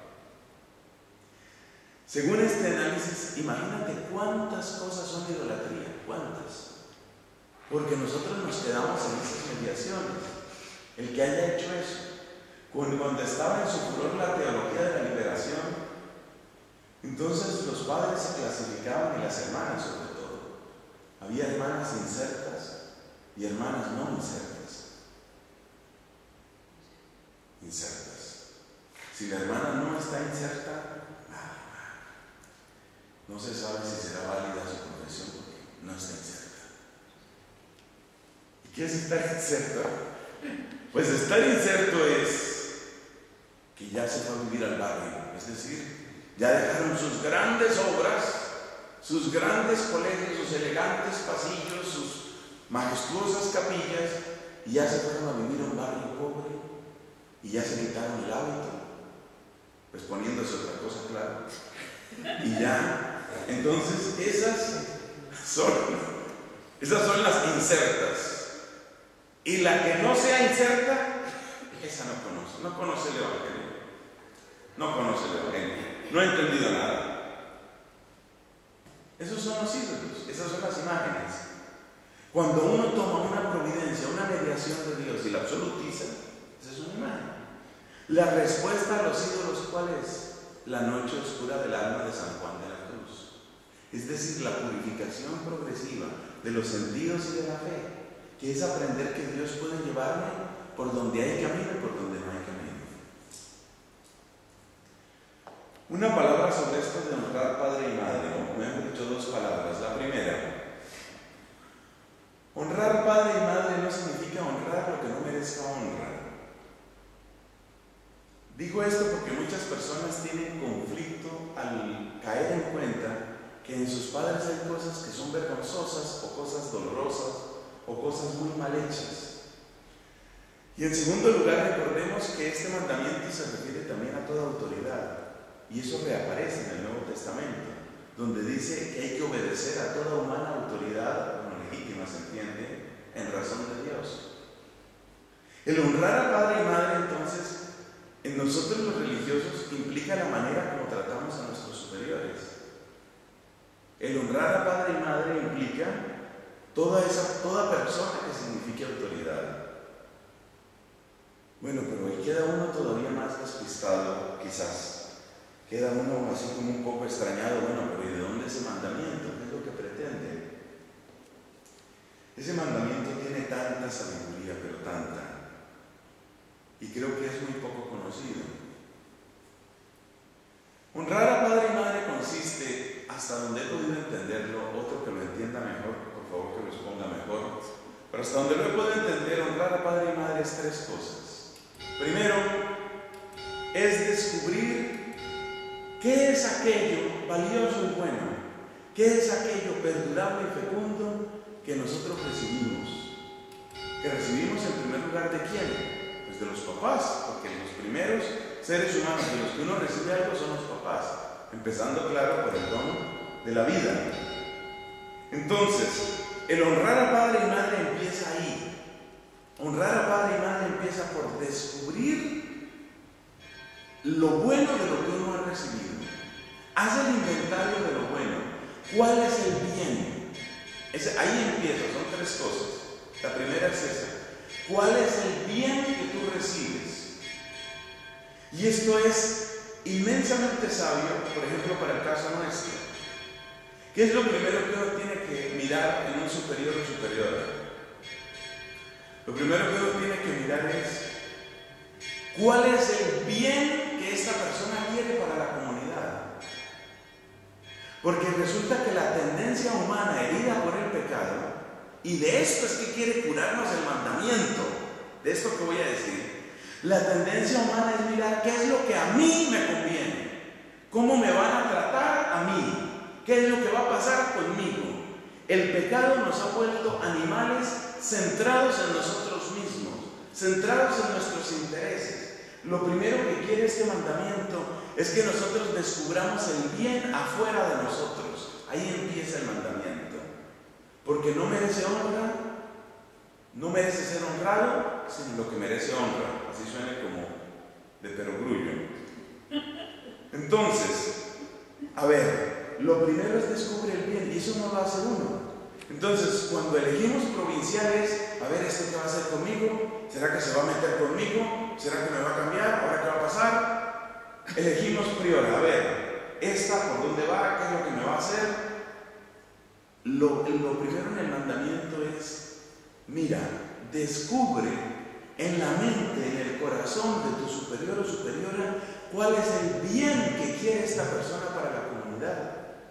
Según este análisis, imagínate cuántas cosas son idolatría, cuántas. Porque nosotros nos quedamos en esas mediaciones. El que haya hecho eso, cuando, cuando estaba en su furor la teología de la liberación, entonces los padres se clasificaban y las hermanas sobre todo. Había hermanas insertas y hermanas no insertas. Insertas. Si la hermana no está inserta, no se sabe si será válida su confesión porque no está inserta. ¿Y qué es estar inserta? Pues estar inserto es que ya se fue a vivir al barrio, es decir, ya dejaron sus grandes obras, sus grandes colegios, sus elegantes pasillos, sus majestuosas capillas, y ya se fueron a vivir a un barrio pobre y ya se quitaron el hábito, pues poniéndose otra cosa, claro, y ya. Entonces esas son, esas son las insertas. Y la que no sea inserta, esa no conoce, no conoce el Evangelio. No conoce el Evangelio, no ha entendido nada. Esos son los ídolos, esas son las imágenes. Cuando uno toma una providencia, una mediación de Dios y la absolutiza, esa es una imagen. La respuesta a los ídolos, ¿cuál es? La noche oscura del alma de San Juan de la Cruz. Es decir, la purificación progresiva de los sentidos y de la fe, que es aprender que Dios puede llevarme por donde hay camino y por donde no hay camino. Una palabra sobre esto de honrar padre y madre, o mejor dicho, dos palabras. La primera, honrar padre y madre no significa honrar lo que no merezca honra. Digo esto porque muchas personas tienen conflicto al caer en cuenta que en sus padres hay cosas que son vergonzosas o cosas dolorosas o cosas muy mal hechas. Y en segundo lugar, recordemos que este mandamiento se refiere también a toda autoridad, y eso reaparece en el Nuevo Testamento, donde dice que hay que obedecer a toda humana autoridad, como legítima se entiende, en razón de Dios. El honrar a padre y madre, entonces, en nosotros los religiosos implica la manera como tratamos a nuestros superiores. El honrar a padre y madre implica toda esa, toda persona que signifique autoridad. Bueno, pero ahí queda uno todavía más despistado, quizás. Queda uno así como un poco extrañado. Bueno, pero ¿y de dónde ese mandamiento? ¿Qué es lo que pretende? Ese mandamiento tiene tanta sabiduría, pero tanta. Y creo que es muy poco conocido. Honrar a padre y madre consiste, hasta hasta donde he podido entenderlo, otro que lo entienda mejor, por favor que lo exponga mejor, pero hasta donde lo he podido entender, honrar a padre y madre es tres cosas. Primero, es descubrir qué es aquello valioso y bueno, qué es aquello perdurable y fecundo que nosotros recibimos. Que recibimos en primer lugar ¿de quién? Pues de los papás, porque los primeros seres humanos de los que uno recibe algo son los papás, empezando claro por el don de la vida. Entonces, el honrar a padre y madre empieza ahí. Honrar a padre y madre empieza por descubrir lo bueno de lo que uno ha recibido. Haz el inventario de lo bueno. ¿Cuál es el bien? Ese, ahí empieza, son tres cosas. La primera es esa. ¿Cuál es el bien que tú recibes? Y esto es inmensamente sabio, por ejemplo, para el caso nuestro. ¿Qué es lo primero que uno tiene que mirar en un superior o superiora? Lo primero que uno tiene que mirar es ¿cuál es el bien que esta persona quiere para la comunidad? Porque resulta que la tendencia humana herida por el pecado, y de esto es que quiere curarnos el mandamiento, de esto que voy a decir, la tendencia humana es mirar qué es lo que a mí me conviene, cómo me van a tratar a mí, qué es lo que va a pasar conmigo. El pecado nos ha vuelto animales centrados en nosotros mismos, centrados en nuestros intereses. Lo primero que quiere este mandamiento es que nosotros descubramos el bien afuera de nosotros. Ahí empieza el mandamiento. Porque no merece honra, no merece ser honrado, sino lo que merece honra. Así suena como de perogrullo. Entonces, a ver, lo primero es descubrir el bien, y eso no lo hace uno. Entonces, cuando elegimos provinciales, a ver, ¿esto qué va a hacer conmigo? ¿Será que se va a meter conmigo? ¿Será que me va a cambiar? ¿Ahora qué va a pasar? Elegimos priora, a ver, ¿esta por dónde va? ¿Qué es lo que me va a hacer? Lo, lo primero en el mandamiento es, mira, descubre en la mente, en el corazón de tu superior o superiora, cuál es el bien que quiere esta persona para la comunidad.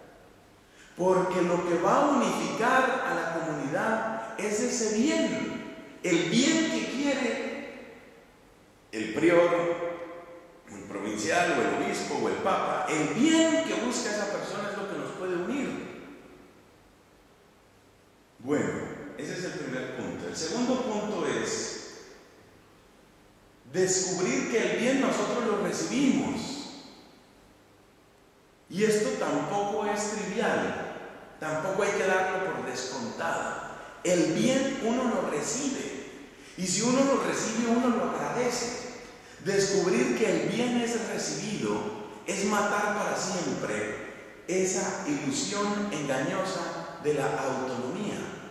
Porque lo que va a unificar a la comunidad es ese bien, el bien que quiere el prior, el provincial o el obispo o el papa. El bien que busca esa persona es lo que nos puede unir. Bueno, ese es el primer punto. El segundo punto es descubrir que el bien nosotros lo recibimos. Y esto tampoco es trivial. Tampoco hay que darlo por descontado. El bien uno lo recibe. Y si uno lo recibe, uno lo agradece. Descubrir que el bien es recibido es matar para siempre esa ilusión engañosa de la autonomía.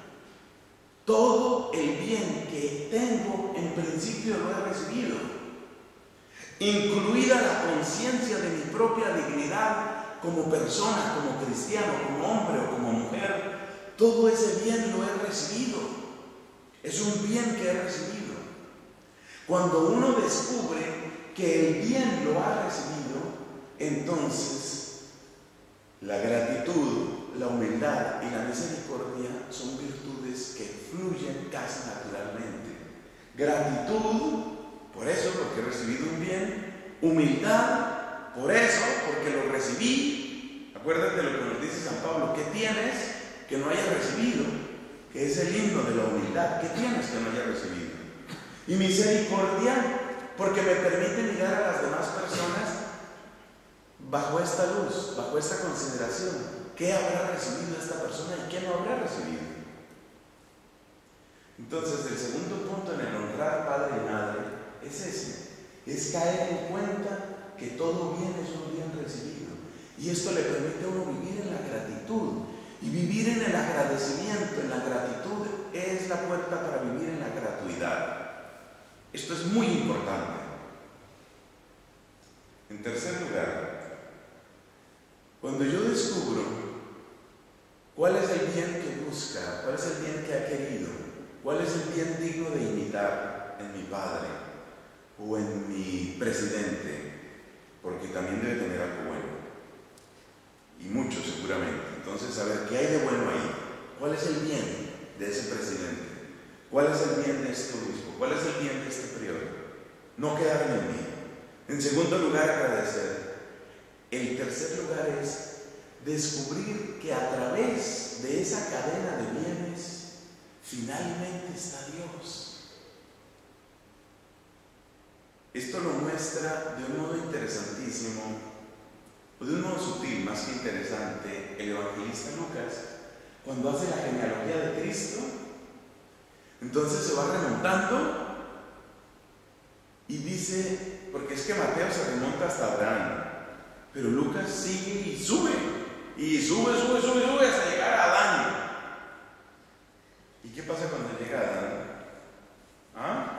Todo el bien que tengo en principio lo he recibido, incluida la conciencia de mi propia dignidad como persona, como cristiano, como hombre o como mujer. Todo ese bien lo he recibido. Es un bien que he recibido. Cuando uno descubre que el bien lo ha recibido, entonces la gratitud, la humildad y la misericordia son virtudes que fluyen casi naturalmente. Gratitud, por eso, porque he recibido un bien. Humildad, por eso, porque lo recibí. Acuérdate de lo que nos dice San Pablo. ¿Qué tienes que no hayas recibido? Que es el himno de la humildad. ¿Qué tienes que no hayas recibido? Y misericordia, porque me permite mirar a las demás personas bajo esta luz, bajo esta consideración. ¿Qué habrá recibido esta persona y qué no habrá recibido? Entonces, el segundo punto en el honrar padre y madre es ese. Es caer en cuenta que todo bien es un bien recibido. Y esto le permite a uno vivir en la gratitud. Y vivir en el agradecimiento, en la gratitud, es la puerta para vivir en la gratuidad. Esto es muy importante. En tercer lugar, cuando yo descubro cuál es el bien que busca, cuál es el bien que ha querido, cuál es el bien digno de imitar en mi padre o en mi presidente, porque también debe tener algo bueno, y mucho seguro. seguramente. Entonces, a ver, ¿qué hay de bueno ahí? ¿Cuál es el bien de ese presidente? ¿Cuál es el bien de este obispo? ¿Cuál es el bien de este prior? No quedarme en mí. En segundo lugar, agradecer. El tercer lugar es descubrir que a través de esa cadena de bienes, finalmente está Dios. Esto lo muestra de un modo interesantísimo, o de un modo sutil, más que interesante, el evangelista Lucas, cuando hace la genealogía de Cristo. Entonces se va remontando y dice, porque es que Mateo se remonta hasta Abraham, pero Lucas sigue y sube, y sube, sube, sube, sube hasta llegar a Adán. ¿Y qué pasa cuando llega a Adán? ¿Ah?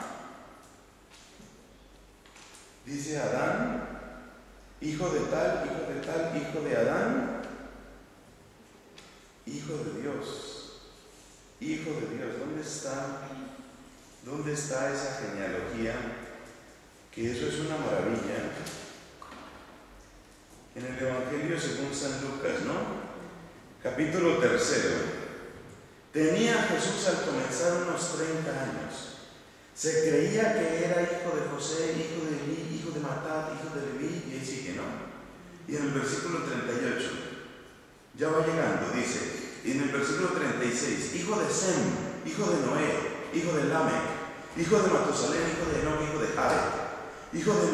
Dice Adán, hijo de tal, hijo de tal, hijo de Adán, hijo de Dios, hijo de Dios. ¿Dónde está? ¿Dónde está esa genealogía? Que eso es una maravilla. En el Evangelio según San Lucas, ¿no? Capítulo tercero. Tenía Jesús al comenzar unos treinta años. Se creía que era hijo de José, hijo de Elí, hijo de Matat, hijo de Leví, y ahí sigue, ¿no? Y en el versículo treinta y ocho, ya va llegando, dice, y en el versículo treinta y seis, hijo de Sem, hijo de Noé, hijo de Lamec, hijo de Matusalén, hijo de Enoch, hijo de Jared, hijo de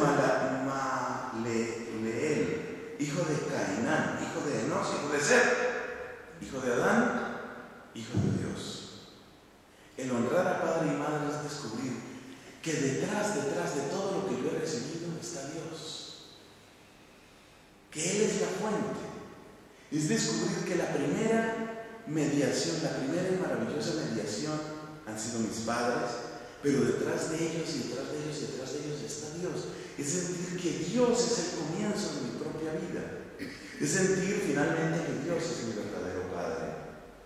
Maleleel, hijo de Cainán, hijo de Enos, hijo de Set, hijo de Adán, hijo de Dios. El honrar a padre y madre es descubrir que detrás, detrás de todo lo que yo he recibido está Dios. Que Él es la fuente. Es descubrir que la primera mediación, la primera y maravillosa mediación han sido mis padres, pero detrás de ellos y detrás de ellos y detrás de ellos está Dios. Es sentir que Dios es el comienzo de mi propia vida. Es sentir finalmente que Dios es mi verdadero Padre.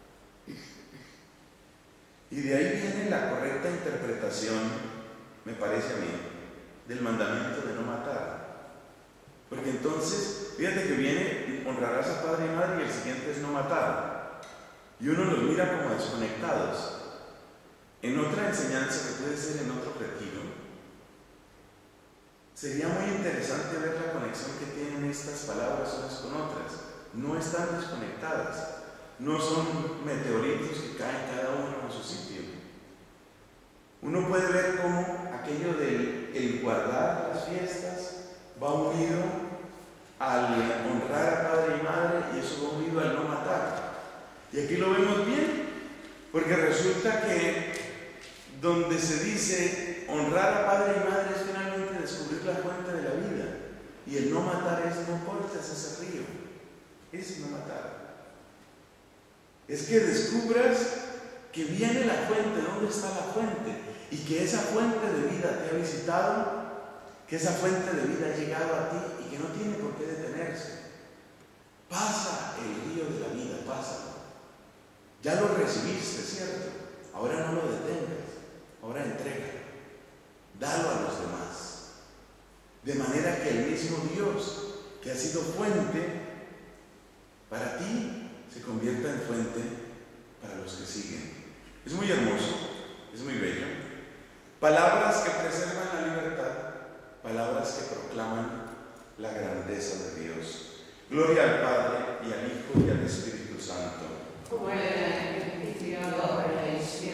Y de ahí viene la correcta interpretación, me parece a mí, del mandamiento de no matar. Porque entonces, fíjate que viene, honrarás a padre y madre, y el siguiente es no matar. Y uno los mira como desconectados. En otra enseñanza que puede ser en otro retiro, sería muy interesante ver la conexión que tienen estas palabras unas con otras. No están desconectadas. No son meteoritos que caen cada uno en su sitio. Uno puede ver cómo aquello del el guardar las fiestas va unido al honrar a padre y madre, y eso va unido al no matar. Y aquí lo vemos bien, porque resulta que donde se dice honrar a padre y madre es finalmente descubrir la fuente de la vida, y el no matar es no cortes ese río, es no matar. Es que descubras que viene la fuente, ¿dónde está la fuente? Y que esa fuente de vida te ha visitado, que esa fuente de vida ha llegado a ti y que no tiene por qué detenerse. Pasa el río de la vida, pásalo. Ya lo recibiste, ¿cierto? Ahora no lo detengas, ahora entrégalo, dalo a los demás. De manera que el mismo Dios, que ha sido fuente para ti, se convierta en fuente para los que siguen. Es muy hermoso, es muy bello. Palabras que preservan la libertad, palabras que proclaman la grandeza de Dios. Gloria al Padre, y al Hijo, y al Espíritu Santo. Como era en el principio, ahora y siempre.